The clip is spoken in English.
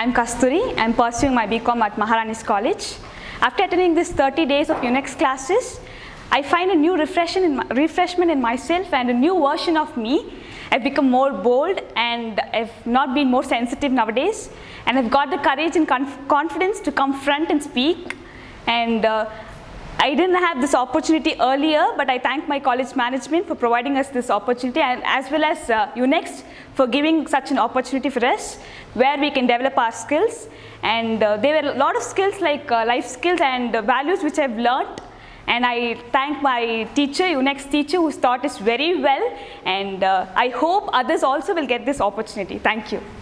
I'm Kasturi. I'm pursuing my BCom at Maharani's College. After attending this 30 days of UNXT classes, I find a new refreshment in myself and a new version of me. I've become more bold and I've not been more sensitive nowadays. And I've got the courage and confidence to come front and speak. And I didn't have this opportunity earlier, but I thank my college management for providing us this opportunity, and as well as UNXT for giving such an opportunity for us where we can develop our skills. And there were a lot of skills like life skills and values which I've learned. And I thank my teacher, UNXT teacher, who's taught us very well. And I hope others also will get this opportunity. Thank you.